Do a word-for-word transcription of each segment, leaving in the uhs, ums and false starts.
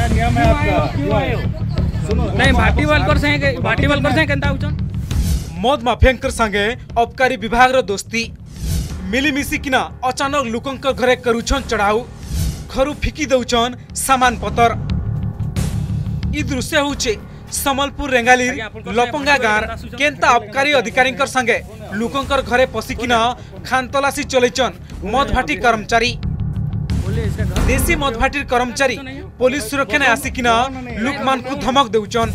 नियम है आपका? क्यों आए हो? सुनो नहीं भाटी वर्कर से भाटी वर्कर से केंता उचन मद माफियांकर संगे अबकारी विभाग रो दोस्ती मिलीमिशी किना अचानक लोकंकर घरे करूछन चढ़ाऊ घरू फिकी दउछन सामान पतर। ई दृश्य होचे समलपुर रेंगाली लपंगा गाँव केंता अबकारी अधिकारी संगे लोकंकर घरे पशिकिना खानतलासी चलैचन मद भाटी कर्मचारी। देसी मद भाटीर कर्मचारी पुलिस सुरक्षा ने आसिकिना लोक मान को धमक देउचन।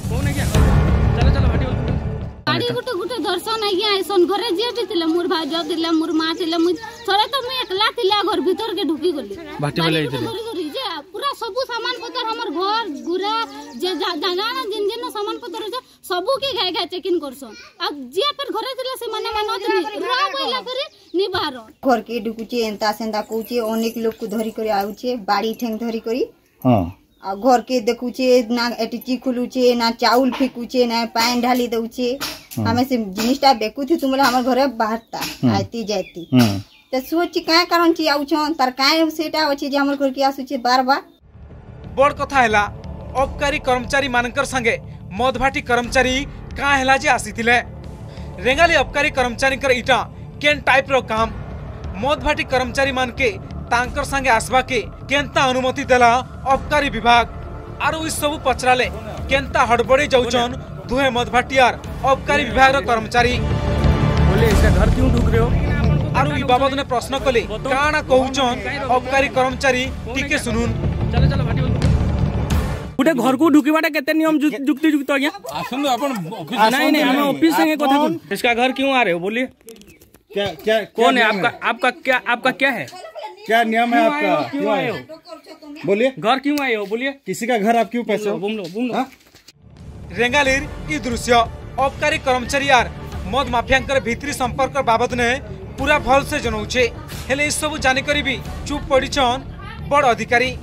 गाड़ी गुटे गुटे दर्शन आइया ऐसन घरे जेठी थिले मोर भाजो थिले मोर मां थिले मु थोड़े तो मैं एकला थिला घर भीतर के ढुकी गली भाटी वाले आइथिले जे पूरा सब सामान पत्तर हमर घर गुरा जे जाना जिन जिन सामान पत्तर जे सबू के गाय गाय चेकिंग करसन अब जे पर घरे थिले से माने मानत नी रा पहिला करे नी बाहर घर के ढुकुचे एंता सेंता कोचे अनेक लोग को धरी करे आउचे बाड़ी ठेंग धरी करी हां आ घर के देखुचे ना एटिची खुलुचे ना चाउल फेकुचे ना पानी ढाली दउचे हमें से जिनिसटा बेकु थी तुमला हमर घरे बाहरता आती जाती त सोच काय कारण ची आउछन तार काय सेटा अछि जे हमर घर के आसुचे बार बार। बड़ कथा हैला अबकारी कर्मचारी मानकर संगे मद भाटी कर्मचारी का हैला जे आसीथिले रेंगाली अबकारी कर्मचारी कर इटा केन टाइप रो काम मद भाटी कर्मचारी मान के तांकर संगे आसबा के केंता अनुमति देला अबकारी विभाग आरो इस सब पचराले केंता हड़बड़ी जाउचन दुहे मद भाटियार अबकारी विभाग रो कर्मचारी। बोले इसका घर क्यों ढुक रहे हो आरो ई बाबत ने प्रश्न कले काना कहउचन अबकारी कर्मचारी टिके सुनुन। चलो चलो भाटी गुटे घर को ढुकीबाटा केते नियम जुक्ति जुक्त आज्ञा आसन अपन ऑफिस नहीं नहीं हम ऑफिस संगे कथा कोन इसका घर क्यों आ रहे हो बोलिए क्या क्या कौन है आपका आपका क्या आपका क्या है क्या नियम है आपका? क्यों आए हो बोलिए घर क्यों आए हो बोलिए किसी का घर आप क्यों पैसे घूम लो घूम लो। रेंगालीर ई दृश्य अबकारी कर्मचारी यार मद माफियांकर भीतरी संपर्क बाबद ने पूरा भल से जनौछे हेले इस सब जानकारी भी चुप पड़ीछन बड़ अधिकारी।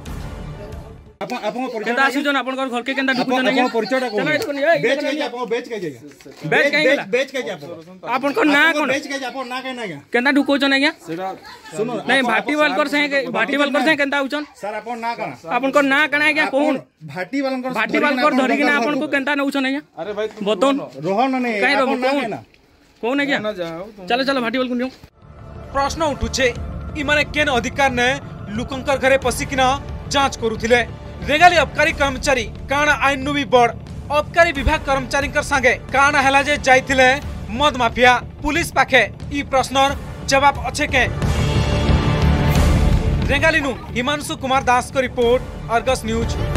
अपन अपन परिचय केंता आसुजन अपन घर के केंता ढुकुजन अपन नहीं परिचय को बेच के अपन बेच के जाएगा बेच के बेच के अपन अपन को ना कोन बेच के अपन ना कहना क्या केंता ढुकोजन आज्ञा सुनो नहीं भाटी वर्कर से भाटी वर्कर से केंता उचन सर अपन ना कहना अपन को ना कहना क्या कोन भाटी वाला भाटी वर्कर धरि के ना अपन को केंता न उचन आज्ञा अरे भाई बतौन रोहन नहीं काई अपन ना कौन कहना कौन है क्या चलो चलो भाटी वर्कर नियो प्रश्न उठुछे ई माने केन अधिकार ने लोकंकर घरे पसिकिना जांच करूथिले रेंगाली अबकारी कर्मचारी काना आईन नु भी बड़ अबकारी विभाग कर्मचारी कर संगे काना हैला जे जाइथिले मद माफिया पुलिस पाखे ई प्रश्नर जवाब अच्छे के। रेंगाली नु हिमांशु कुमार दास को रिपोर्ट अर्गस न्यूज।